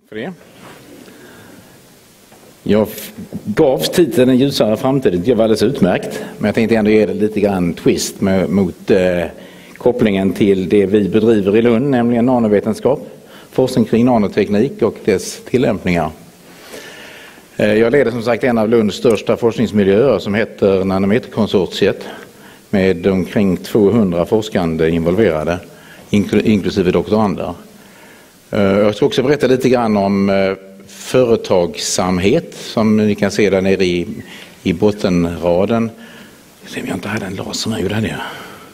För det. Jag gavs titeln En ljusare framtid. Det var alldeles utmärkt. Men jag tänkte ändå ge det lite grann twist mot kopplingen till det vi bedriver i Lund, nämligen nanovetenskap, forskning kring nanoteknik och dess tillämpningar. Jag leder som sagt en av Lunds största forskningsmiljöer som heter Nanometerkonsortiet med omkring 200 forskande involverade, inklusive doktorander. Jag ska också berätta lite grann om företagsamhet som ni kan se där nere i bottenraden. Se om jag inte hade en laser med, gjorde det.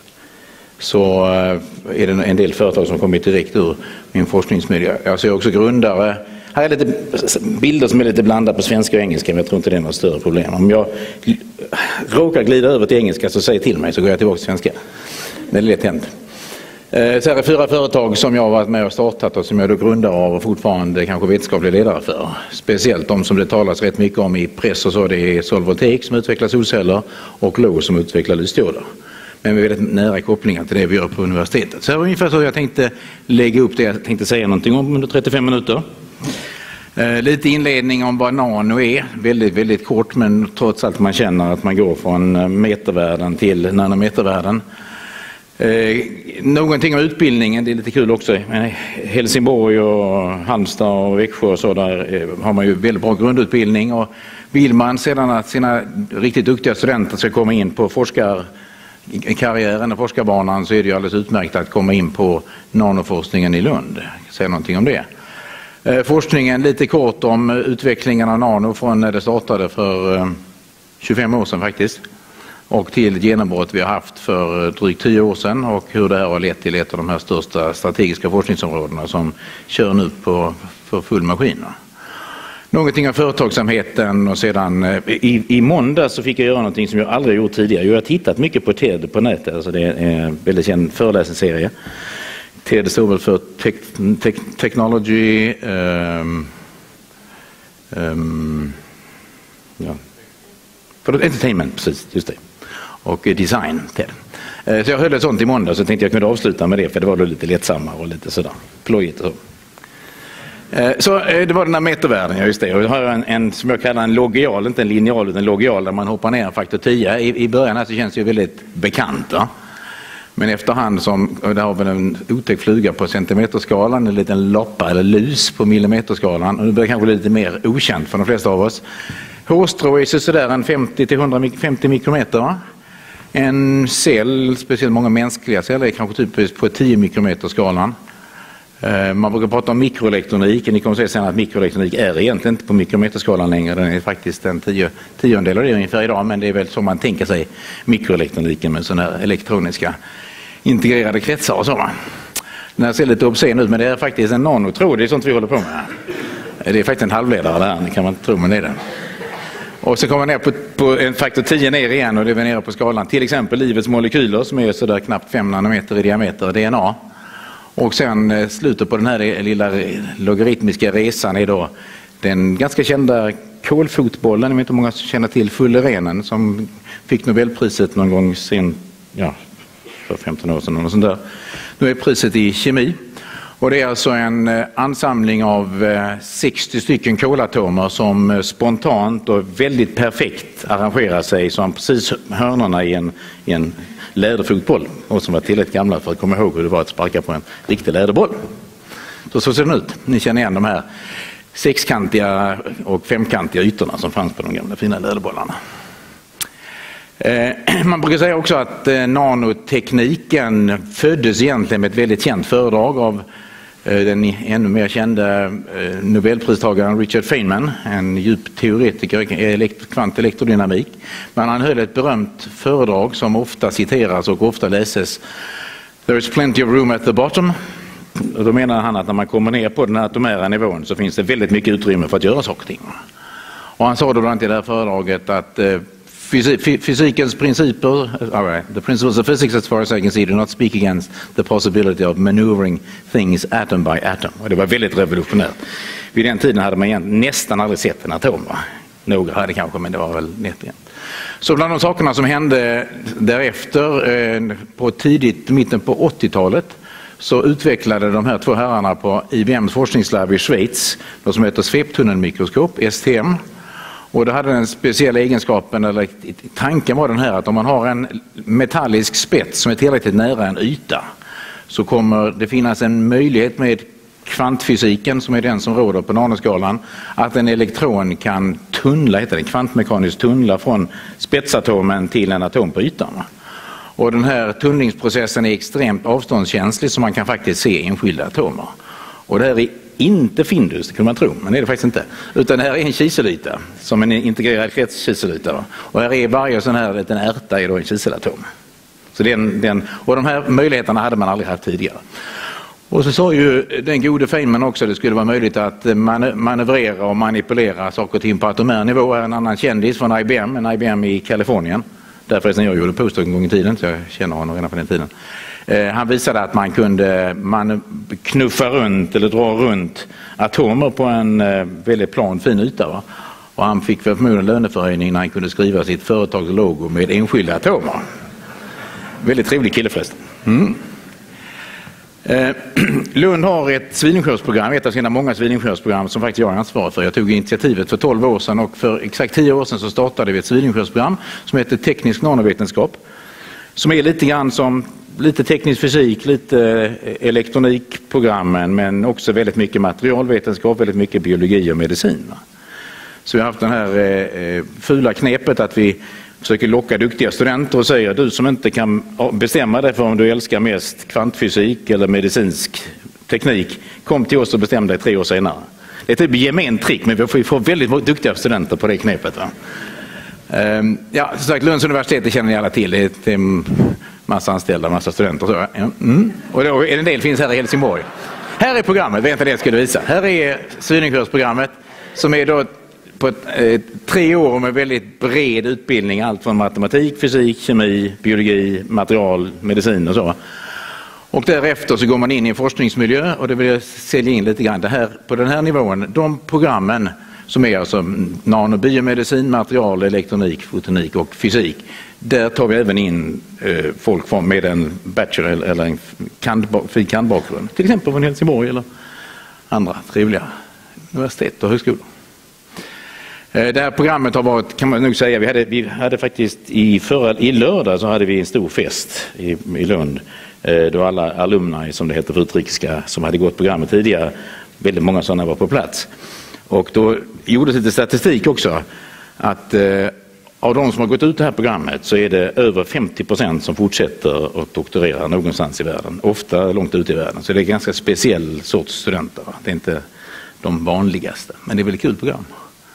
Så är det en del företag som kommit direkt ur min forskningsmiljö. Jag ser också grundare. Här är lite bilder som är lite blandade på svenska och engelska, men jag tror inte det är något större problem. Om jag råkar glida över till engelska så säg till mig så går jag tillbaka till svenska. Det är lätt hänt. Så här är 4 företag som jag har varit med och startat och som jag då grundar av och fortfarande kanske vetenskaplig ledare för. Speciellt de som det talas rätt mycket om i press och så, det är Solvoltaic som utvecklar solceller och LOH som utvecklar lysdioder. Men vi har väldigt nära kopplingar till det vi gör på universitetet. Så här var ungefär så jag tänkte lägga upp det jag tänkte säga någonting om under 35 minuter. Lite inledning om vad nano är, väldigt, väldigt kort, men trots allt man känner att man går från metervärden till nanometervärden. Någonting om utbildningen, det är lite kul också. Helsingborg och Halmstad och Växjö och så, där har man ju väldigt bra grundutbildning, och vill man sedan att sina riktigt duktiga studenter ska komma in på forskarkarriären och forskarbanan, så är det ju alldeles utmärkt att komma in på nanoforskningen i Lund. Säga någonting om det. Forskningen lite kort om utvecklingen av nano från när det startade för 25 år sedan faktiskt, och till genombrott vi har haft för drygt 10 år sedan, och hur det här har lett till ett av de här största strategiska forskningsområdena som kör nu för full maskin. Någonting av företagsamheten, och sedan i måndag så fick jag göra någonting som jag aldrig gjort tidigare. Jag har tittat mycket på TED på nätet, alltså det är en väldigt känd föreläsningsserie. TED står väl för Technology, för Entertainment, precis, just det. Och Design, TED. Så jag höll ett sånt i måndag, så tänkte jag kunde avsluta med det, för det var då lite lättsammare och lite sådär plojigt och så. Så det var den här metervärden, ja, just det. Och jag har en som jag kallar en logial, inte en lineal utan en logial, där man hoppar ner en faktor 10. I början här så känns det ju väldigt bekant, va? Men efterhand där har vi en otäck fluga på centimeterskalan, en liten loppa eller lus på millimeterskalan, och det blir kanske lite mer okänt för de flesta av oss. Hårstrå är sådär en 50-150 mikrometer, va? En cell, speciellt många mänskliga celler, är kanske typiskt på 10 mikrometerskalan. Man brukar prata om mikroelektronik. Ni kommer att se sen att mikroelektronik är egentligen inte på mikrometerskalan längre. Den är faktiskt en tiondel av det ungefär idag, men det är väl som man tänker sig mikroelektroniken med sådana här elektroniska integrerade kretsar och så. Den här ser lite obscen ut, men det är faktiskt en nanotråd. Det är sånt vi håller på med. Det är faktiskt en halvledare där, det kan man inte tro, men det är det. Och så kommer man ner på en faktor 10 ner igen, och det är nere på skalan. Till exempel livets molekyler som är sådär knappt 5 nanometer i diameter, DNA. Och sen slutet på den här lilla logaritmiska resan är då den ganska kända kolfotbollen, inte många som känner till fullerenen, som fick Nobelpriset någon gång sen, för 15 år sedan eller sånt där. Nu är priset i kemi, och det är alltså en ansamling av 60 stycken kolatomer som spontant och väldigt perfekt arrangerar sig som precis hörnorna i en läderfotboll, och som var tillräckligt gamla för att komma ihåg hur det var att sparka på en riktig läderboll. Så ser den ut. Ni känner igen de här sexkantiga och femkantiga ytorna som fanns på de gamla fina läderbollarna. Man brukar säga också att nanotekniken föddes egentligen med ett väldigt känt föredrag av den ännu mer kända Nobelpristagaren Richard Feynman, en djup teoretiker i kvantelektrodynamik. Men han höll ett berömt föredrag som ofta citeras och ofta läses. There is plenty of room at the bottom. Och då menar han att när man kommer ner på den här atomära nivån så finns det väldigt mycket utrymme för att göra saker och ting. Och han sa då bland annat i det här föredraget att fysikens principer, the principles of physics as far as I can see do not speak against the possibility of maneuvering things atom by atom. Och det var väldigt revolutionärt. Vid den tiden hade man nästan aldrig sett en atom, va? Några hade kanske, men det var väl nätt igen. Så bland de sakerna som hände därefter på mitten på 80-talet, så utvecklade de här två herrarna på IBMs forskningslabb i Schweiz, något som heter sveptunnelmikroskop, STM. Och det hade den speciella egenskapen, eller tanken var den här, att om man har en metallisk spets som är tillräckligt nära en yta så kommer det finnas en möjlighet med kvantfysiken, som är den som råder på nanoskalan, att en elektron kan tunnla, heter det, kvantmekaniskt tunnla från spetsatomen till en atom på ytan. Och den här tunnlingsprocessen är extremt avståndskänslig, så man kan faktiskt se enskilda atomer. Och det här är inte Findus, det kan man tro, men det är det faktiskt inte. Utan det här är en kiselyta, som en integrerad kretskiselyta. Och här är varje sån här liten ärta är då en kiselatom. Så och de här möjligheterna hade man aldrig haft tidigare. Och så sa ju den gode Feynman också att det skulle vara möjligt att manövrera och manipulera saker och ting på atomär nivå. En annan kändis från IBM, en IBM i Kalifornien. Därför är jag gjorde postdoc en gång i tiden, så jag känner honom redan på den tiden. Han visade att man kunde knuffa runt eller dra runt atomer på en väldigt plan, fin yta. Va? Och han fick förmodligen löneförhöjning när han kunde skriva sitt företags logo med enskilda atomer. Väldigt trevlig kille förresten. Lund har ett civilingenjörsprogram, ett av sina många civilingenjörsprogram som faktiskt jag är ansvarig för. Jag tog initiativet för 12 år sedan och för exakt 10 år sedan så startade vi ett civilingenjörsprogram som heter teknisk nanovetenskap. Som är lite grann som lite teknisk fysik, lite elektronikprogrammen, men också väldigt mycket materialvetenskap, väldigt mycket biologi och medicin. Så vi har haft den här fula knepet att vi försöker locka duktiga studenter och säger: du som inte kan bestämma dig för om du älskar mest kvantfysik eller medicinsk teknik, kom till oss och bestäm dig 3 år senare. Det är ett gement trick, men vi får väldigt duktiga studenter på det knepet. Va? Ja, som sagt, Lunds universitet, det känner ni alla till. Det är en massa anställda, massa studenter. Så. Och då, en del finns här i Helsingborg. Här är programmet, vänta det jag skulle visa. Här är civilingenjörsprogrammet som är då på 3 år med väldigt bred utbildning. Allt från matematik, fysik, kemi, biologi, material, medicin och så. Och därefter så går man in i en forskningsmiljö, och det vill jag sälja in lite grann. Det här, på den här nivån, de programmen som är alltså nanobiomedicin, material, elektronik, fotonik och fysik. Där tar vi även in folk med en bachelor eller en kandbakgrund. Till exempel från Helsingborg eller andra trevliga universitet och högskolor. Det här programmet har varit, kan man nog säga, vi hade faktiskt i lördag så hade vi en stor fest i Lund. Då alla alumni, som det heter för utrikiska, som hade gått programmet tidigare, väldigt många sådana var på plats. Och då gjordes lite statistik också att av de som har gått ut det här programmet så är det över 50% som fortsätter att doktorera någonstans i världen. Ofta långt ut i världen. Så det är en ganska speciell sorts studenter. Det är inte de vanligaste, men det är väl ett kul program.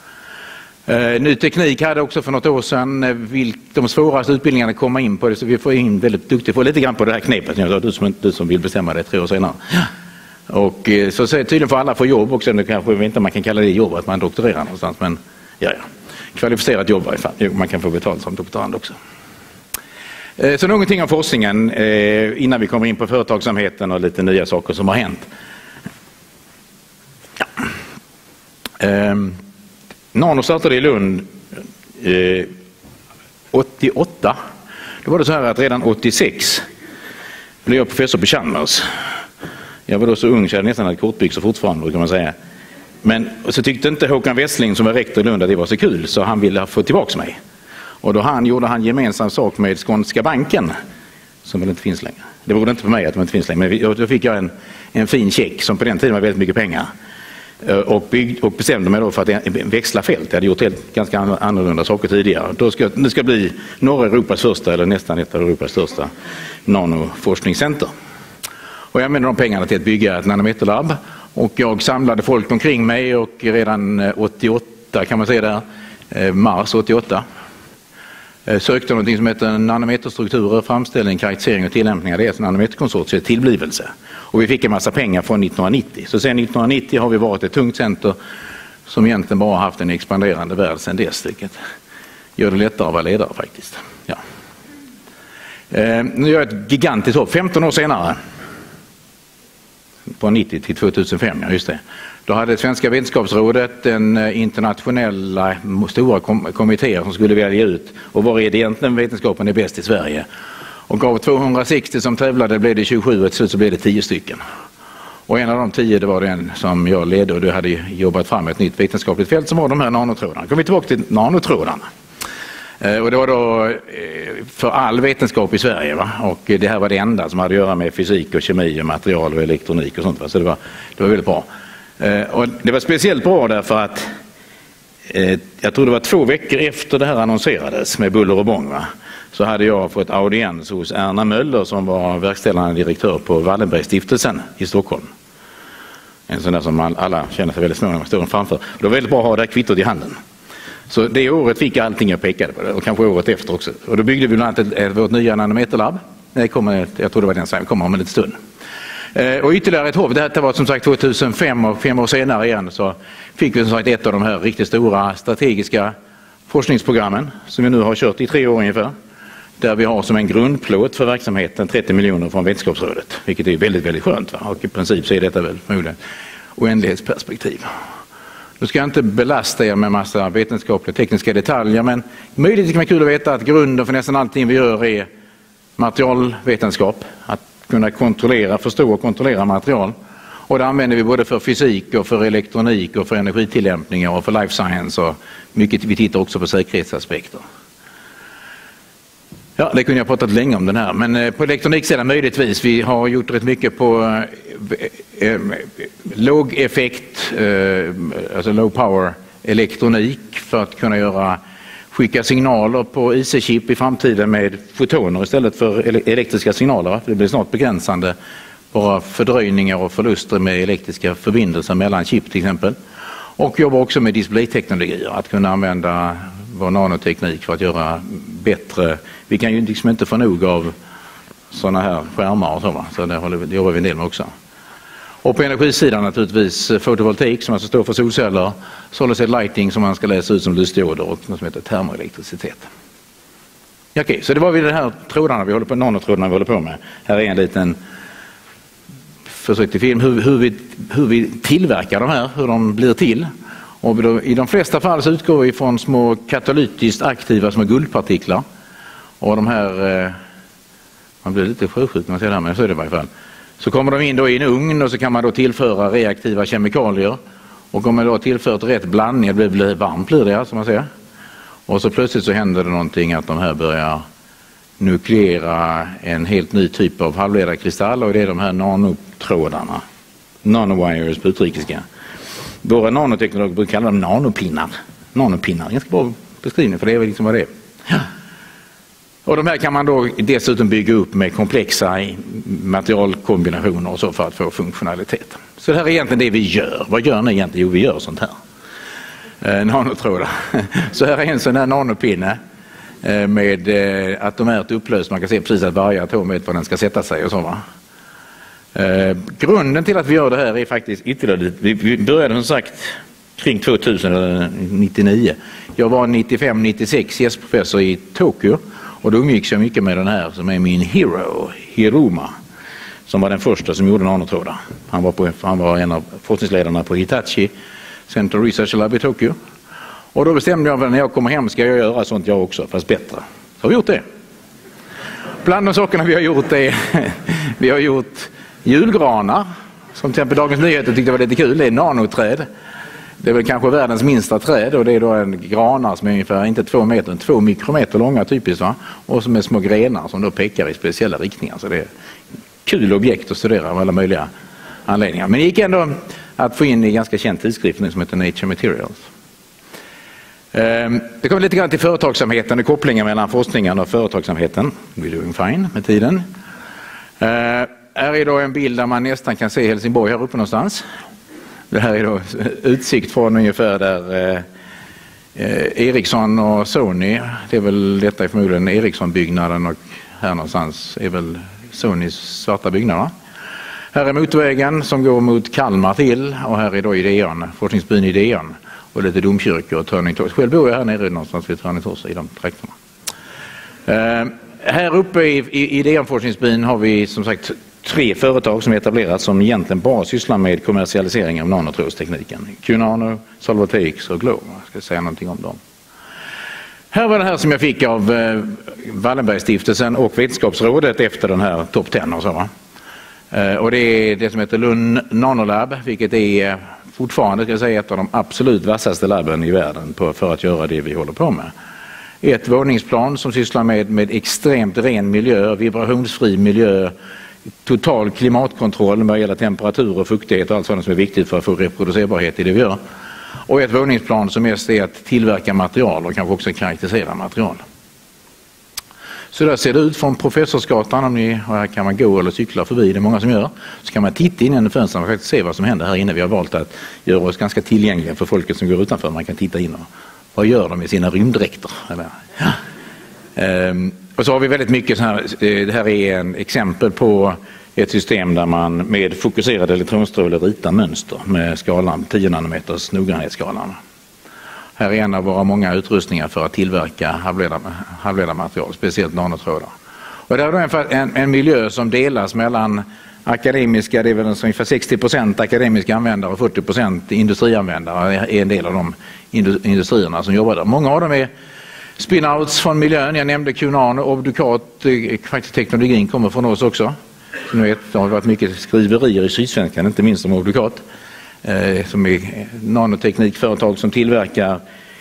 Ny Teknik hade också för något år sedan de svåraste utbildningarna att komma in på det, så vi får in väldigt duktiga, får lite grann på det här knepet. Du som vill bestämma det 3 år senare. Och så tydligen får alla få jobb också. Nu kanske inte man kan kalla det jobb att man doktorerar någonstans, men ja. Kvalificerat jobb i alla fall. Man kan få betalt som doktorand också. Så någonting om forskningen innan vi kommer in på företagsamheten och lite nya saker som har hänt. Ja. Nano startade i Lund 88. Då var det så här att redan 86 blev jag professor på Chalmers. Jag var då så ung så jag nästan hade kortbyxor fortfarande, kan man säga. Men så tyckte inte Håkan Wessling, som var rektor i Lund, att det var så kul, så han ville få tillbaka mig. Och då gjorde han gemensam sak med Skånska banken, som väl inte finns längre. Det berodde inte på mig att de inte finns längre, men då fick jag en fin check som på den tiden var väldigt mycket pengar. Och bestämde mig då för att växla fält. Jag hade gjort ganska annorlunda saker tidigare. Det ska bli norra Europas första, eller nästan ett av Europas största nanoforskningscenter. Och jag använde de pengarna till att bygga ett nanometerlabb. Och jag samlade folk omkring mig, och redan 88 kan man säga där, mars 88, sökte något som heter nanometerstrukturer, framställning, karaktärisering och tillämpningar. Det är ett nanometerkonsortium, tillblivelse. Och vi fick en massa pengar från 1990. Så sedan 1990 har vi varit ett tungt center som egentligen bara haft en expanderande värld sedan dess. Vilket gör det lättare att vara ledare faktiskt. Ja. Nu gör jag ett gigantiskt hopp. 15 år senare, från 90 till 2005, ja just det. Då hade Svenska vetenskapsrådet en internationella stora kommittéer som skulle välja ut och var är det egentligen vetenskapen är bäst i Sverige. Och av 260 som tävlade blev det 27 och till slut så blev det 10 stycken. Och en av de 10 det var den som jag ledde och du hade jobbat fram ett nytt vetenskapligt fält som var de här nanotrådarna. Då kommer vi tillbaka till nanotrådarna. Och det var då för all vetenskap i Sverige, va? Och det här var det enda som hade att göra med fysik och kemi och material och elektronik och sånt, va? Så det var väldigt bra. Och det var speciellt bra därför att jag tror det var 2 veckor efter det här annonserades med buller och bång, va? Så hade jag fått audiens hos Erna Möller som var verkställande direktör på Wallenbergstiftelsen i Stockholm. En sån där som alla känner sig väldigt små när man står framför. Det var väldigt bra att ha det här kvittot i handen. Så det året fick jag allting jag pekade på det, och kanske året efter också. Och då byggde vi bland annat vårt nya nanometerlabb. Jag tror det var den som kommer om en liten stund. Och ytterligare ett hopp, det var som sagt 2005 och 5 år senare igen så fick vi som sagt ett av de här riktigt stora strategiska forskningsprogrammen som vi nu har kört i 3 år ungefär. Där vi har som en grundplåt för verksamheten 30 miljoner från Vetenskapsrådet, vilket är väldigt, väldigt skönt, va? Och i princip så är detta väl förmodligen oändlighetsperspektiv. Nu ska jag inte belasta er med massa vetenskapliga tekniska detaljer, men möjligtvis kan det vara kul att veta att grunden för nästan allting vi gör är materialvetenskap. Att kunna förstå och kontrollera material. Och det använder vi både för fysik och för elektronik och för energitillämpningar och för life science och mycket. Vi tittar också på säkerhetsaspekter. Ja, det kunde jag pratat länge om den här, men på elektroniksidan möjligtvis. Vi har gjort rätt mycket på låg effekt, alltså low power elektronik för att kunna skicka signaler på IC-chip i framtiden med fotoner istället för elektriska signaler. Det blir snart begränsande, bara fördröjningar och förluster med elektriska förbindelser mellan chip till exempel. Och jobbar också med displayteknologier, att kunna använda vår nanoteknik för att göra bättre. Vi kan ju liksom inte få nog av sådana här skärmar och så det jobbar vi en del med också. Och på energisidan naturligtvis fotovoltaik som alltså står för solceller, solid lighting som man ska läsa ut som lysdioder och något som heter termoelektricitet. Okej, så det var vi det här nanotrådarna vi håller på med. Här är en liten försök till film hur vi tillverkar de här, hur de blir till. Och i de flesta fall så utgår vi från små katalytiskt aktiva små guldpartiklar. Och de här, man blir lite sjöskjuten när man ser det här, men så är det i varje fall. Så kommer de in då i en ugn och så kan man då tillföra reaktiva kemikalier. Och om man då tillfört rätt blandning, det blir varmt blir det som man ser. Och så plötsligt så händer det någonting att de här börjar nukleera en helt ny typ av halvledarkristall och det är de här nanotrådarna. Nanowires på utrikiska. Våra nanoteknologer brukar kalla dem nanopinnar. Nanopinnar, ganska bra beskrivning för det är liksom vad det är. Ja. Och de här kan man då dessutom bygga upp med komplexa materialkombinationer och så för att få funktionalitet. Så det här är egentligen det vi gör. Vad gör ni egentligen? Jo, vi gör sånt här. Nanotrådar. Så här är en sån här nanopinne med atomärt upplöst. Man kan se precis att varje atom vet var den ska sätta sig och så, va? Grunden till att vi gör det här är faktiskt ytterligare. Vi började som sagt kring 2099. Jag var 95-96 gästprofessor i Tokyo och då umgicks jag mycket med den här som är min hero, Hiruma, som var den första som gjorde nanotrådar. Han var en av forskningsledarna på Hitachi Central Research Lab i Tokyo. Och då bestämde jag att när jag kommer hem ska jag göra sånt jag också, fast bättre. Så har vi gjort det. Bland de sakerna vi har gjort är vi har gjort julgranar, som till exempel Dagens Nyheter tyckte var lite kul. Det är nanoträd. Det är väl kanske världens minsta träd och det är då en granar som är ungefär inte 2 meter, 2 mikrometer långa typiskt, va? Och som är små grenar som då pekar i speciella riktningar. Så det är kul objekt att studera av alla möjliga anledningar. Men det gick ändå att få in i ganska känd tidskrift som heter Nature Materials. Det kommer lite grann till företagsamheten och kopplingen mellan forskningen och företagsamheten. We're doing fine med tiden. Här är då en bild där man nästan kan se Helsingborg här uppe någonstans. Det här är då utsikt från ungefär där Ericsson och Sony. Det är väl detta är förmodligen Ericsson-byggnaden och här någonstans är väl Sonys svarta byggnader. Här är motorvägen som går mot Kalmar till och här är då Ideon, forskningsbyn Ideon och lite domkyrkor och Törningtors. Själv bor jag här nere någonstans vid Törningtors i de trakterna. Här uppe i Ideon-forskningsbyn har vi som sagt 3 företag som är etablerat som egentligen bara sysslar med kommersialisering av nanotrådstekniken. QNano, Solvoltaics och Glow. Jag ska säga någonting om dem. Här var det här som jag fick av Wallenbergstiftelsen och Vetenskapsrådet efter den här Top 10 och så. Och det är det som heter Lund Nanolab, vilket är fortfarande ska jag säga, ett av de absolut vassaste labben i världen för att göra det vi håller på med. Ett våningsplan som sysslar med extremt ren miljö, vibrationsfri miljö, total klimatkontroll vad gäller temperatur och fuktighet och allt sådant som är viktigt för att få reproducerbarhet i det vi gör. Och ett våningsplan som mest är att tillverka material och kanske också karaktärisera material. Så där ser det ut från Professorsgatan, och här kan man gå eller cykla förbi, det är många som gör. Så kan man titta in i fönstren och faktiskt se vad som händer här inne. Vi har valt att göra oss ganska tillgängliga för folket som går utanför. Man kan titta in och vad gör de med sina rymddräkter? Ja. Och så har vi väldigt mycket så här, det här är en exempel på ett system där man med fokuserade elektronstrålar ritar mönster med skalan 10 nanometers noggrannhetsskalan. Här är en av våra många utrustningar för att tillverka halvledarmaterial, speciellt nanotrådar. Och det är en miljö som delas mellan akademiska, det är väl ungefär 60% akademiska användare och 40% industrianvändare är en del av de industrierna som jobbar där. Många av dem är spin-outs från miljön. Jag nämnde QNano, Obducat, faktiskt teknologin kommer från oss också. Som ni vet, det har varit mycket skriverier i Sydsvenskan, inte minst om Obducat. Som är nanoteknikföretag som tillverkar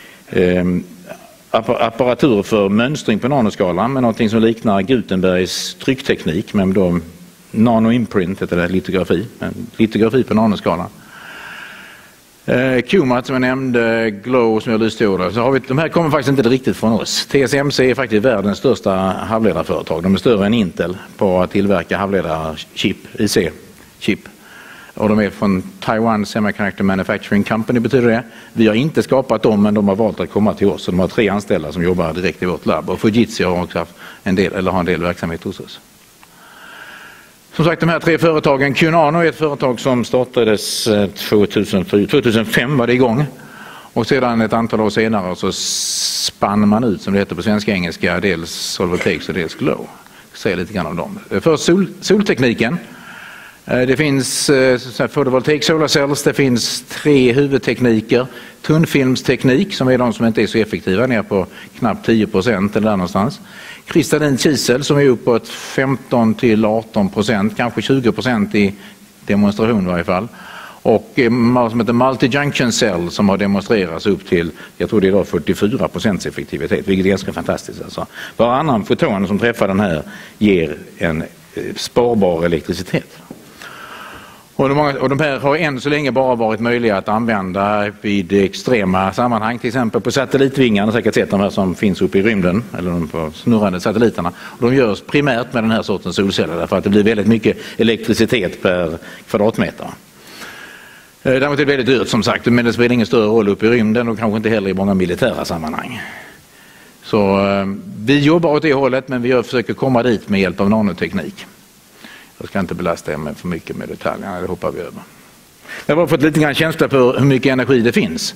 apparatur för mönstring på nanoskalan med något som liknar Gutenbergs tryckteknik med då nanoimprint, heter det, litografi på nanoskalan. QMAT som jag nämnde, Glow som jag lystgjorde. Så har vi, de här kommer faktiskt inte riktigt från oss. TSMC är faktiskt världens största halvledarföretag. De är större än Intel på att tillverka halvledarchip, IC-chip. Och de är från Taiwan Semiconductor Manufacturing Company betyder det. Vi har inte skapat dem, men de har valt att komma till oss. Så de har 3 anställda som jobbar direkt i vårt labb. Och Fujitsu har också haft en del verksamhet hos oss. Som sagt, de här 3 företagen, QNano är ett företag som startades 2005 var det igång. Och sedan ett antal år senare så spann man ut, som det heter på svenska engelska, dels Solvoltaics och dels Glow. Jag ska säga lite grann om dem. Först soltekniken. Det finns fotovoltaik solar cells, det finns 3 huvudtekniker. Tunnfilmsteknik som är de som inte är så effektiva, ner på knappt 10% eller där någonstans. Kristallin kisel som är uppåt 15-18%, kanske 20% i demonstration i varje fall. Och som heter multi-junction cell som har demonstrerats upp till, jag tror det är idag 44% effektivitet, vilket är ganska fantastiskt. Alltså. Varannan foton som träffar den här ger en sparbar elektricitet. Och de här har än så länge bara varit möjliga att använda vid extrema sammanhang, till exempel på satellitvingarna, säkert sett de här som finns uppe i rymden, eller de på snurrande satelliterna. Och de görs primärt med den här sortens solceller därför att det blir väldigt mycket elektricitet per kvadratmeter. Däremot är det väldigt dyrt som sagt, men det spelar ingen större roll uppe i rymden och kanske inte heller i många militära sammanhang. Så vi jobbar åt det hållet, men vi försöker komma dit med hjälp av nanoteknik. Jag ska inte belasta er med för mycket med detaljerna, det hoppar vi över. Jag har fått lite grann känsla för hur mycket energi det finns.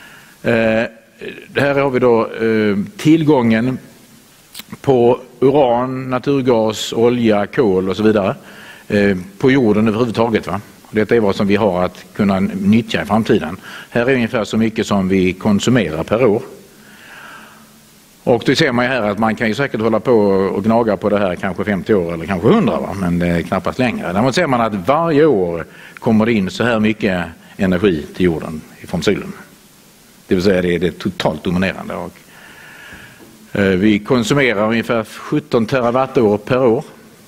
Här har vi då tillgången på uran, naturgas, olja, kol och så vidare på jorden överhuvudtaget. Va? Detta är vad som vi har att kunna nyttja i framtiden. Här är ungefär så mycket som vi konsumerar per år. Och då ser man ju här att man kan ju säkert hålla på och gnaga på det här kanske 50 år eller kanske 100, va? Men det är knappast längre. Däremot ser man att varje år kommer det in så här mycket energi till jorden från solen. Det vill säga det är det totalt dominerande. Och vi konsumerar ungefär 17 terawattimmar per år.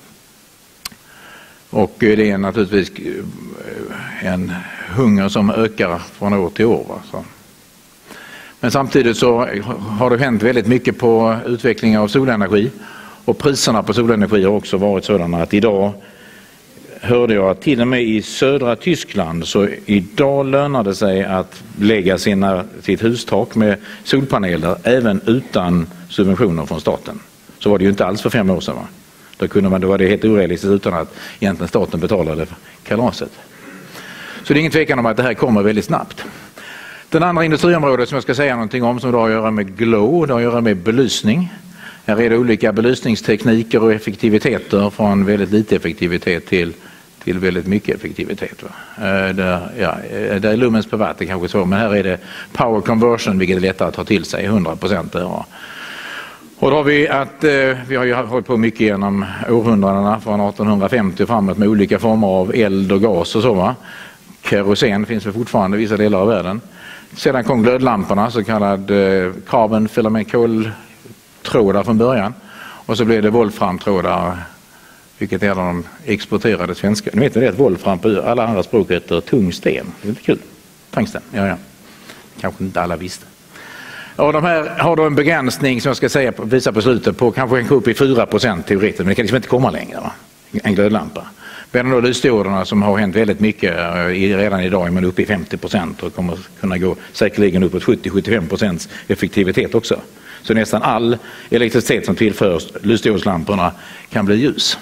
Och det är naturligtvis en hunger som ökar från år till år. Va? Så. Men samtidigt så har det hänt väldigt mycket på utvecklingen av solenergi. Och priserna på solenergi har också varit sådana att idag hörde jag att till och med i södra Tyskland så idag lönar det sig att lägga sitt hustak med solpaneler även utan subventioner från staten. Så var det ju inte alls för 5 år sedan. Va? Då var det helt orealistiskt utan att egentligen staten betalade för kalaset. Så det är ingen tvekan om att det här kommer väldigt snabbt. Den andra industriområdet som jag ska säga någonting om som har att göra med glow, det har att göra med belysning. Här är det olika belysningstekniker och effektiviteter från väldigt lite effektivitet till väldigt mycket effektivitet. Va? Där är lumens per watt, det kanske så, men här är det power conversion, vilket är lättare att ta till sig, 100% där. Och då har vi att vi har ju hållit på mycket genom århundradena från 1850 framåt med olika former av eld och gas och så, va. Kerosen finns väl fortfarande i vissa delar av världen. Sedan kom glödlamporna, så kallad carbon filament, koltrådar från början. Och så blev det wolframtrådar, vilket är de exporterade svenska. Ni vet väl det att wolfram på alla andra språk heter tungsten. Det är inte kul. Tungsten, ja. Kanske inte alla visste. Och de här har då en begränsning som jag ska säga, visa på slutet på kanske en upp i 4% teoretiskt, men det kan liksom inte komma längre, va? En glödlampa. Medan då lysdioderna som har hänt väldigt mycket redan idag är man uppe i 50% och kommer kunna gå säkerligen uppåt 70-75% effektivitet också. Så nästan all elektricitet som tillförs lysdiodslamporna kan bli ljus.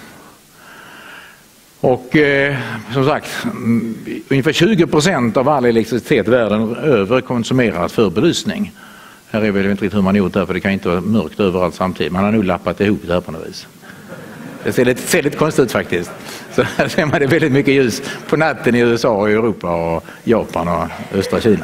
Och som sagt, ungefär 20% av all elektricitet världen över konsumeras för belysning. Här är väl inte riktigt hur man gjort det, för det kan inte vara mörkt överallt samtidigt. Man har nog lappat ihop det här på något vis. Det ser lite konstigt ut faktiskt. Så här ser man det väldigt mycket ljus på natten i USA och Europa och Japan och östra Kina.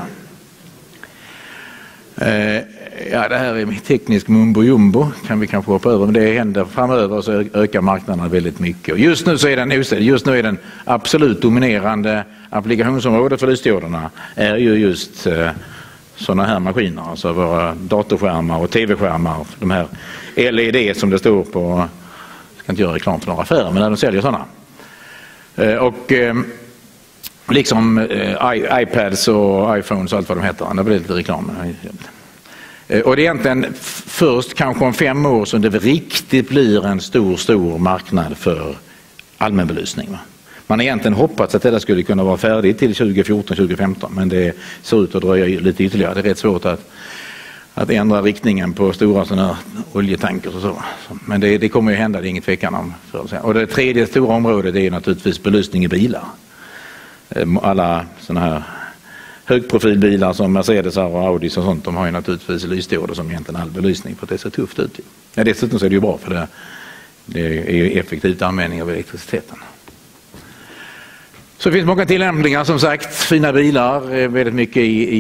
Ja, det här är teknisk mumbo jumbo, kan vi kanske hoppa över, men det händer framöver så ökar marknaderna väldigt mycket. Och just nu är den absolut dominerande applikationsområdet för lysdioderna är ju just sådana här maskiner, alltså våra datorskärmar och tv-skärmar, de här LED som det står på, jag ska inte göra reklam för några affärer, men när de säljer sådana. Och liksom iPads och iPhones och allt vad de heter, det blir lite reklam. Och det är egentligen först kanske om 5 år som det riktigt blir en stor marknad för allmänbelysning, va? Man har egentligen hoppats att det skulle kunna vara färdigt till 2014-2015, men det ser ut att dröja lite ytterligare. Det är rätt svårt att ändra riktningen på stora sådana oljetankers och så. Men det kommer ju hända, det är ingen tvekan om. Och det tredje stora området är naturligtvis belysning i bilar. Alla sådana här högprofilbilar som Mercedes och Audis och sånt, de har ju naturligtvis lysdioder som egentligen all belysning, för att det ser tufft ut. Ja, dessutom så är det ju bra, för det är ju effektivt användning av elektriciteten. Så det finns många tillämpningar, som sagt, fina bilar, väldigt mycket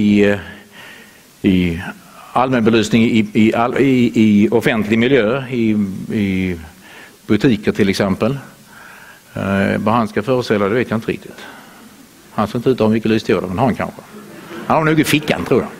i allmänbelysning i offentlig miljö, i butiker till exempel. Vad han ska föreställa, det vet jag inte riktigt. Han ser inte ut att ha mycket lysdioder, men har han kanske. Han har nog i fickan, tror jag.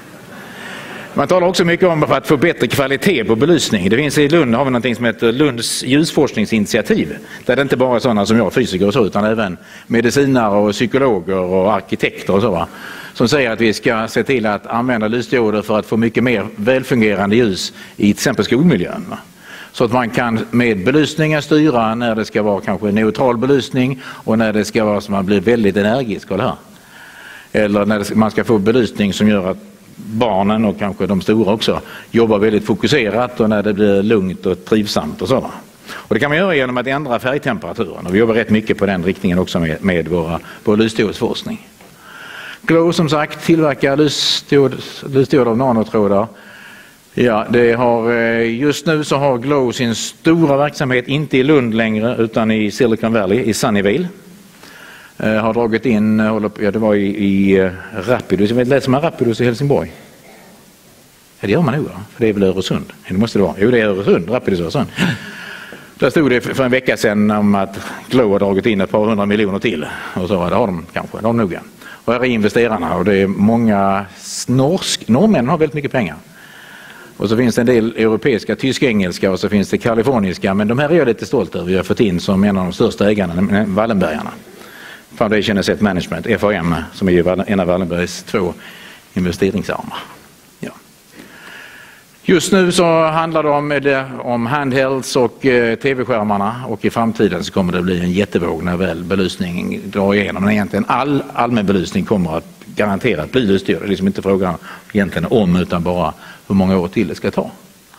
Man talar också mycket om att få bättre kvalitet på belysning. Det finns i Lund, har vi någonting som heter Lunds ljusforskningsinitiativ. Där det inte bara är sådana som jag, fysiker och så, utan även medicinare och psykologer och arkitekter och så, va, som säger att vi ska se till att använda lysdioder för att få mycket mer välfungerande ljus i till exempel skolmiljön, va? Så att man kan med belysningen styra när det ska vara kanske neutral belysning och när det ska vara så man blir väldigt energisk. Eller när man ska få belysning som gör att barnen och kanske de stora också jobbar väldigt fokuserat, och när det blir lugnt och trivsamt och så. Och det kan man göra genom att ändra färgtemperaturen, och vi jobbar rätt mycket på den riktningen också med vår lysdiodsforskning. Glow, som sagt, tillverkar lysdioder av nanotrådar. Ja, just nu så har Glow sin stora verksamhet inte i Lund längre utan i Silicon Valley, i Sunnyvale. Har dragit in, det var i Rapidus, jag vet inte, som är Rapidus i Helsingborg. Ja, det gör man nog, för det är väl Öresund. Det måste det vara. Jo, det är Öresund, Rapidus Öresund. Där stod det för en vecka sedan om att Glow har dragit in ett par 100 miljoner till. Och så, det har de kanske, de nog. Och här är investerarna, och det är många norrmän har väldigt mycket pengar. Och så finns det en del europeiska, tysk-engelska, och så finns det kaliforniska, men de här är jag lite stolt över. Vi har fått in som en av de största ägarna, Wallenbergarna. Foundation Asset Management, FAM, som är en av Wallenbergs 2 investeringsarmar. Ja. Just nu så handlar det om handhelds och tv-skärmarna, och i framtiden så kommer det bli en jättevåg när väl belysningen drar igenom. Men egentligen all allmän belysning kommer att garanterat bli lysdioder. Det är liksom inte frågan egentligen om, utan bara hur många år till det ska ta.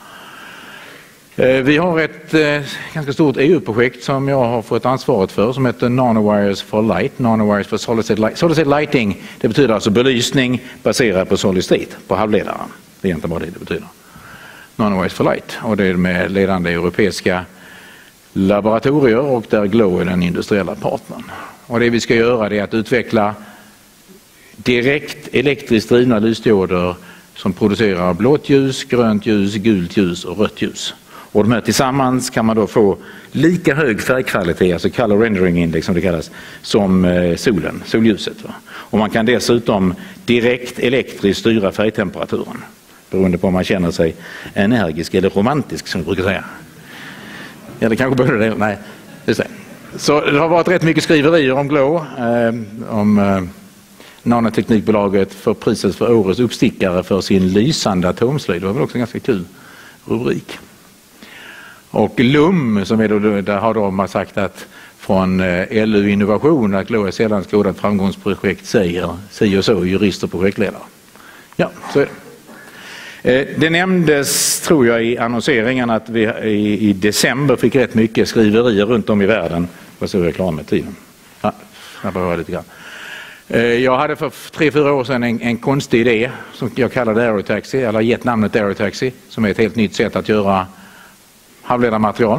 Vi har ett ganska stort EU-projekt som jag har fått ansvaret för, som heter Nanowires for Light. Nanowires for Solid State Lighting, det betyder alltså belysning baserad på solid state, på halvledaren. Det är egentligen bara det betyder. Nanowires for Light, och det är med ledande europeiska laboratorier, och där Glow är den industriella partnern. Och det vi ska göra är att utveckla direkt elektriskt drivna lysdioder som producerar blått ljus, grönt ljus, gult ljus och rött ljus. Och de här tillsammans kan man då få lika hög färgkvalitet, alltså color rendering index som det kallas, som solljuset. Va? Och man kan dessutom direkt elektriskt styra färgtemperaturen beroende på om man känner sig energisk eller romantisk, som vi brukar säga. Eller kanske både det. Nej, just det. Så det har varit rätt mycket skriverier om Glow, om nanoteknikbolaget för priset för årets uppstickare för sin lysande atomslöjd. Det var väl också en ganska kul rubrik. Och LUM, som är då, där har de sagt att från LU Innovation att Glow är sedan skådat framgångsprojekt, säger si och så jurister och projektledare. Ja, så är det. Det nämndes, tror jag, i annonseringen att vi i december fick rätt mycket skriverier runt om i världen. Vad så är jag klar med tiden? Ja, jag behöver lite grann. Jag hade för 3-4 år sedan en konstig idé som jag kallade Aerotaxy, eller gett namnet Aerotaxy, som är ett helt nytt sätt att göra halvledarmaterial.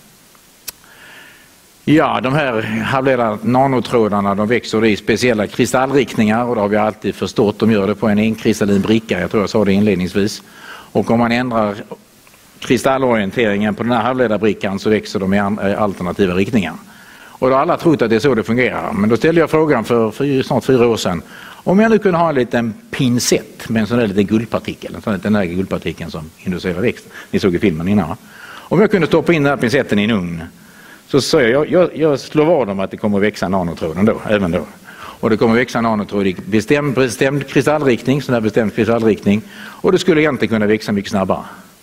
Ja, de här halvledar nanotrådarna, de växer i speciella kristallriktningar, och det har vi alltid förstått. De gör det på en enkristallin bricka, jag tror jag sa det inledningsvis. Och om man ändrar kristallorienteringen på den här halvledarbrickan så växer de i alternativa riktningar. Och då har alla trott att det är så det fungerar. Men då ställde jag frågan för snart 4 år sedan. Om jag nu kunde ha en liten pincett med en sån där liten guldpartikel, en sån där den guldpartikeln som inducerar växt. Ni såg i filmen innan. Om jag kunde stoppa in den här pincetten i en ugn, så sa jag slår vad om att det kommer att växa nanotråden då, även då. Och det kommer att växa nanotråd i bestämd kristallriktning, sån här bestämd kristallriktning. Och det skulle egentligen kunna växa mycket snabbare.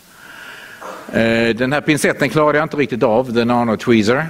Den här pincetten klarade jag inte riktigt av, the nanotweezer.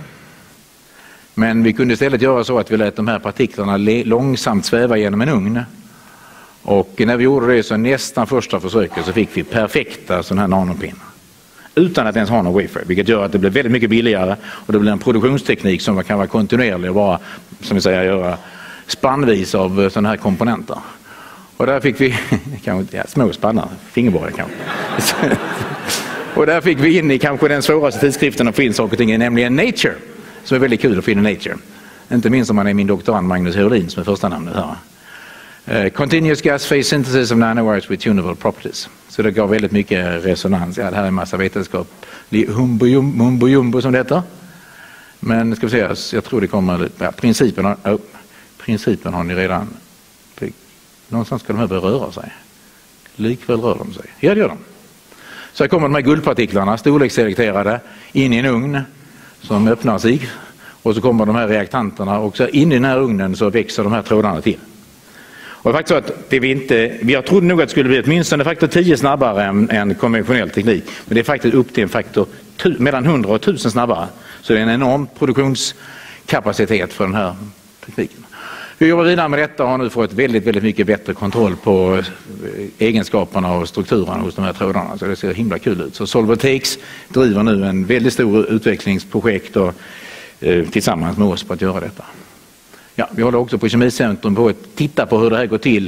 Men vi kunde istället göra så att vi lät de här partiklarna långsamt sväva genom en ugn. Och när vi gjorde det så nästan första försöket så fick vi perfekta sådana här nanopinnar. Utan att ens ha någon wafer, vilket gör att det blir väldigt mycket billigare och det blir en produktionsteknik som kan vara kontinuerlig och bara, som vi säger, göra spannvis av sådana här komponenter. Och där fick vi, små spannar, fingerborgar kanske. Och där fick vi in i kanske den svåraste tidskriften att få in saker och ting, nämligen Nature. Som är väldigt kul att få in i Nature. Inte minst om man är min doktorand Magnus Heolin som är första namnet här. Continuous gas phase synthesis of nanowires with tunable properties. Så det gav väldigt mycket resonans. Ja, det här är en massa vetenskap. Mumbo jumbo som det heter. Men ska vi säga, jag tror det kommer... Ja, principen har ni redan... Någonstans ska de här börja röra sig. Likväl rör de sig. Ja, det gör de. Så här kommer de här guldpartiklarna, storleksselekterade, in i en ugn som öppnar sig. Och så kommer de här reaktanterna och så in i den här ugnen så växer de här trådarna till. Och det är faktiskt så att jag trodde nog att det skulle bli åtminstone faktor 10 snabbare än konventionell teknik. Men det är faktiskt upp till en faktor mellan 100 och 1000 snabbare. Så det är en enorm produktionskapacitet för den här tekniken. Vi jobbar vidare med detta och har nu fått väldigt, väldigt mycket bättre kontroll på egenskaperna och strukturen hos de här trådarna. Så det ser himla kul ut. Så Solvotex driver nu en väldigt stor utvecklingsprojekt och, tillsammans med oss på att göra detta. Ja, vi håller också på Kemicentrum på att titta på hur det här går till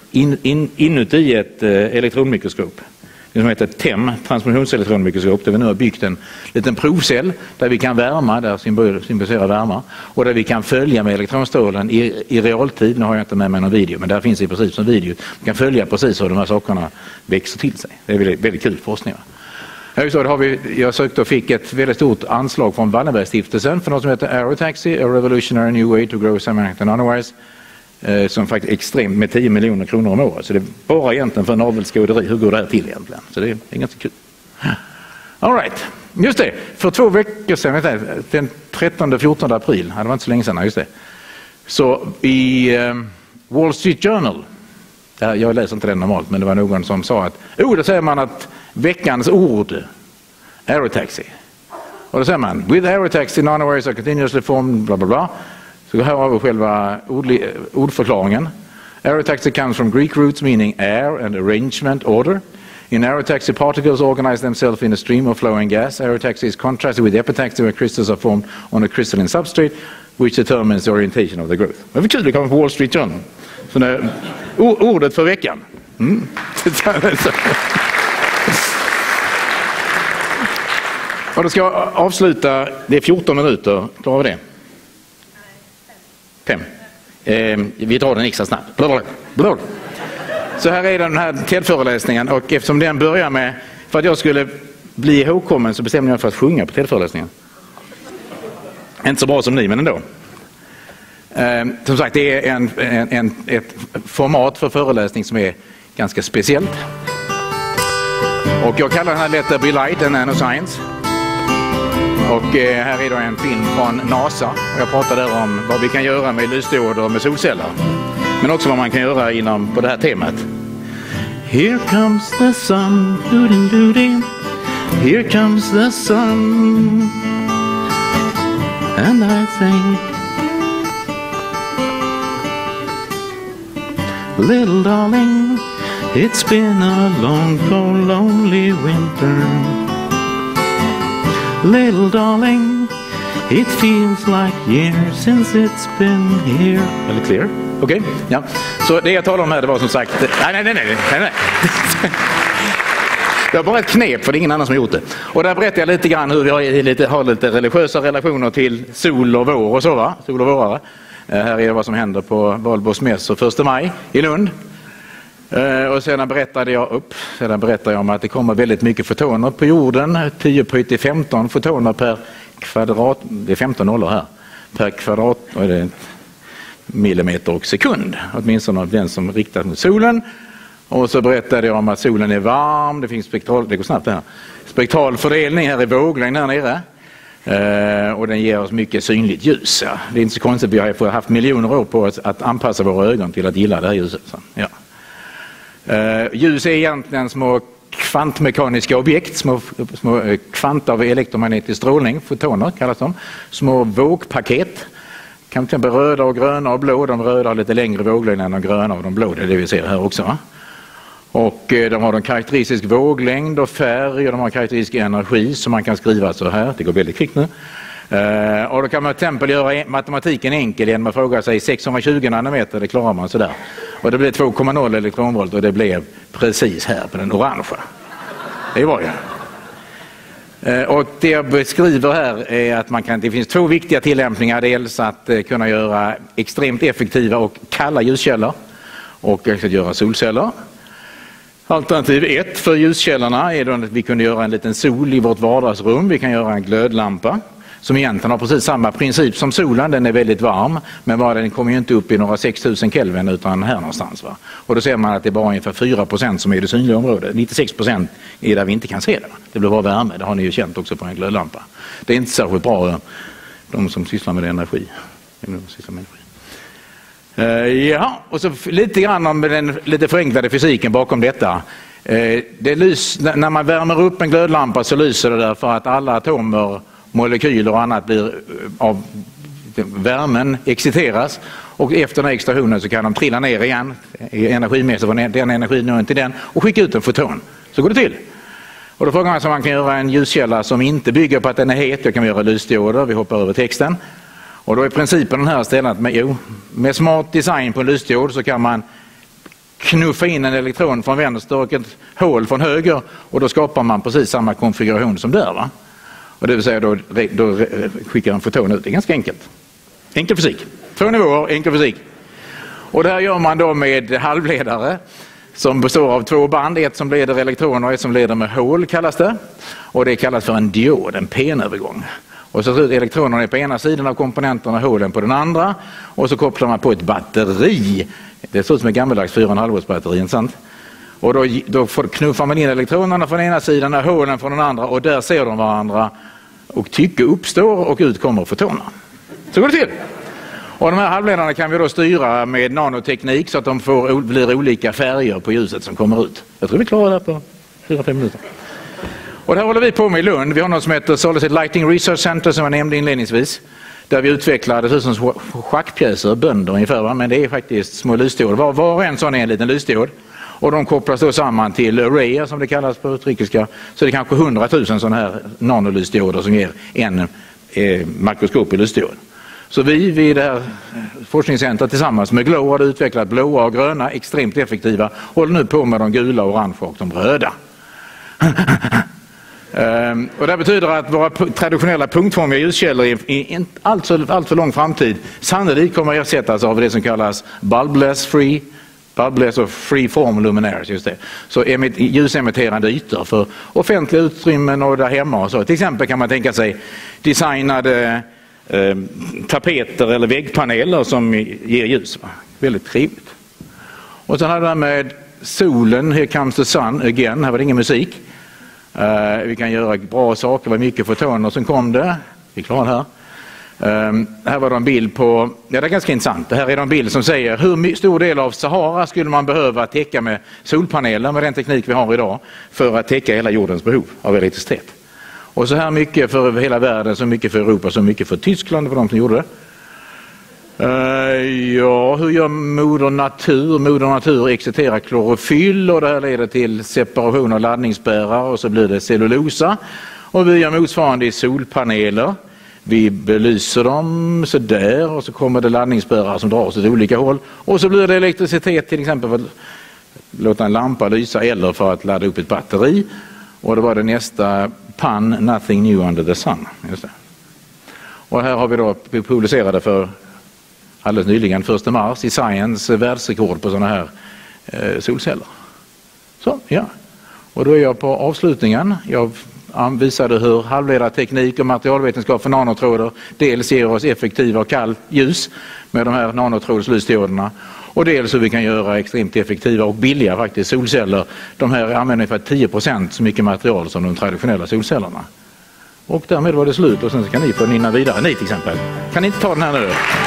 inuti ett elektronmikroskop. Det som heter TEM, transmissionselektronmikroskop, där vi nu har byggt en liten provcell där vi kan värma, där symboliserar värma, och där vi kan följa med elektronstrålen i realtid. Nu har jag inte med mig någon video, men där finns i princip som video. Vi kan följa precis hur de här sakerna växer till sig. Det är väldigt, väldigt kul forskning. Jag sökte och fick ett väldigt stort anslag från Wallenbergstiftelsen för något som heter Aerotaxy, A Revolutionary New Way to Grow Semiconductor Nanowires, som faktiskt är extremt med 10 miljoner kronor om året. Så det är bara egentligen för navelskåderi. Hur går det här till egentligen? Så det är ganska kul. All right. Just det, för 2 veckor sedan, den 13-14 april, det var inte så länge sedan, just det. Så i Wall Street Journal, jag läser inte det normalt, men det var någon som sa att då säger man att veckans ord, Aerotaxy. Och då säger man, with Aerotaxy nanowires are continuously formed, bla bla bla. Så här har vi själva ordförklaringen. Aerotaxy comes from Greek roots meaning air and arrangement, order. In aerotaxy, particles organize themselves in a stream of flowing gas. Aerotaxy is contrasted with epitaxy where crystals are formed on a crystalline substrate which determines the orientation of the growth. Det var kul, det kommer från Wall Street Journal. Så det, ordet för veckan. Och då ska jag avsluta, det är 14 minuter, klarar vi det? 5. Vi tar den extra snabbt. Så här är den här TED-föreläsningen, och eftersom den börjar med, för att jag skulle bli ihågkommen så bestämde jag för att sjunga på TED-föreläsningen. Inte så bra som ni, men ändå. Som sagt, det är ett format för föreläsning som är ganska speciellt. Och jag kallar den här Let There Be Light and Nanoscience. Och här är då en film från NASA. Och jag pratar där om vad vi kan göra med lysdioder och med solceller. Men också vad man kan göra på det här temat. Here comes the sun, doodle-doodle. Here comes the sun. And I think, little darling, it's been a long, cold, lonely winter. Little darling, it feels like years since it's been here. Är det clear? Okej, ja. Så det jag talade om här, det var som sagt... Nej. Det var bara ett knep, för det är ingen annan som har gjort det. Och där berättar jag lite grann hur vi har lite religiösa relationer till sol och vår och så, va? Sol och vårare. Här är vad som händer på Valborgs mäss och 1 maj i Lund. Och sedan berättade jag om att det kommer väldigt mycket fotoner på jorden. 10 på 15 fotoner per kvadrat... Det är 15 nollor här. Per kvadrat... Vad är det? Millimeter och sekund. Åtminstone av den som riktas mot solen. Och så berättade jag om att solen är varm. Det finns det går snabbt här. Spektral fördelning här i våglängd här nere. Och den ger oss mycket synligt ljus. Ja. Det är inte så konstigt, vi har haft miljoner år på att anpassa våra ögon till att gilla det här ljuset. Så, ja. Ljus är egentligen små kvantmekaniska objekt, små kvant av elektromagnetisk strålning, fotoner kallas de. Små vågpaket. Kan till exempel röda och gröna och blå. De röda har lite längre våglängd än de gröna och de blå. Det är det vi ser här också. Va? Och de har en karaktäristisk våglängd och färg, och de har karaktäristisk energi som man kan skriva så här. Det går väldigt kvickt nu. Och då kan man till exempel göra matematiken enkel genom att fråga sig 620 nanometer, det klarar man sådär. Och det blir 2,0 elektronvolt, och det blev precis här på den orangea. Det var ju. Och det jag beskriver här är att det finns 2 viktiga tillämpningar. Dels att kunna göra extremt effektiva och kalla ljuskällor och att göra solceller. Alternativ 1 för ljuskällorna är då att vi kunde göra en liten sol i vårt vardagsrum. Vi kan göra en glödlampa som egentligen har precis samma princip som solen. Den är väldigt varm, men den kommer ju inte upp i några 6000 Kelvin utan här någonstans. Va? Och då ser man att det är bara ungefär 4% som är det synliga området. 96% är där vi inte kan se det. Det blir bara värme, det har ni ju känt också på en glödlampa. Det är inte särskilt bra, de som sysslar med energi. Ja, och så lite grann om den lite förenklade fysiken bakom detta. När man värmer upp en glödlampa så lyser det där för att alla atomer, molekyler och annat blir av värmen exciteras, och efter den här excitationen så kan de trilla ner igen energimässigt från den energin till den och skicka ut en foton. Så går det till. Och då frågar man sig om man kan göra en ljuskälla som inte bygger på att den är het. Jag kan göra lysdioder, vi hoppar över texten. Och då är principen den här stället med smart design på en lysdiod så kan man knuffa in en elektron från vänster och ett hål från höger, och då skapar man precis samma konfiguration som där, va? Och det vill säga då skickar en foton ut. Det är ganska enkelt. Enkel fysik. 2 nivåer, enkel fysik. Och det här gör man då med halvledare som består av 2 band. Ett som leder elektroner och ett som leder med hål kallas det. Och det kallas för en diod, en penövergång. Och så ser ut elektronerna på ena sidan av komponenterna, hålen på den andra. Och så kopplar man på ett batteri. Det ser ut som ett gammaldags 4,5 volts batteri, sant? Och då knuffar man in elektronerna från ena sidan och hålen från den andra, och där ser de varandra och tycke uppstår och ut kommer fotoner. Så går det till. Och de här halvledarna kan vi då styra med nanoteknik så att de blir olika färger på ljuset som kommer ut. Jag tror vi klarar det på 4-5 minuter. Och det här håller vi på med i Lund. Vi har något som heter Solid Lighting Research Center som jag nämnde inledningsvis. Där vi utvecklar det som schackpjäser, bönder ungefär, men det är faktiskt små lysdioder. Var och en sån är en liten lysdiod. Och de kopplas då samman till arrayer som det kallas på utrikiska. Så det är kanske 100 000 sådana här nanolysdioder som ger en makroskopig lysdiod. Så vi vid det här forskningscentret tillsammans med Glow har utvecklat blåa och gröna, extremt effektiva. Håller nu på med de gula, orange och de röda. Och det betyder att våra traditionella punktformiga ljuskällor i en alltför lång framtid sannolikt kommer att ersättas av det som kallas bulbless free Bubblers och freeform luminaires, just det. Så ljusemitterande ytor för offentliga utrymmen och där hemma och så. Till exempel kan man tänka sig designade tapeter eller väggpaneler som ger ljus. Va? Väldigt trevligt. Och sen har det här med solen, here comes the sun again, här var det ingen musik. Vi kan göra bra saker, det var mycket fotoner som kom det. Vi klarar det här. Här var det en bild på, ja det är ganska intressant, det här är en bild som säger hur stor del av Sahara skulle man behöva täcka med solpaneler med den teknik vi har idag för att täcka hela jordens behov av elektricitet. Och så här mycket för hela världen, så mycket för Europa, så mycket för Tyskland, för de som gjorde det. Ja, hur gör moder natur? Moder natur exciterar klorofyll och det här leder till separation av laddningsbärare och så blir det cellulosa. Och vi gör motsvarande i solpaneler. Vi belyser dem så där och så kommer det laddningsbärare som dras åt olika håll. Och så blir det elektricitet till exempel för att låta en lampa lysa eller för att ladda upp ett batteri. Och det var det nästa pun, nothing new under the sun. Just det. Och här har vi då publicerade för alldeles nyligen 1 mars i Science världsrekord på sådana här solceller. Så, ja. Och då är jag på avslutningen. Jag visade hur halvledarteknik och materialvetenskap för nanotrådar dels ger oss effektiva och kallt ljus med de här nanotrådslysdioderna och dels hur vi kan göra extremt effektiva och billiga faktiskt solceller. De här använder ungefär 10% så mycket material som de traditionella solcellerna. Och därmed var det slut och sen kan ni få nynna vidare. Ni till exempel. Kan ni inte ta den här nu?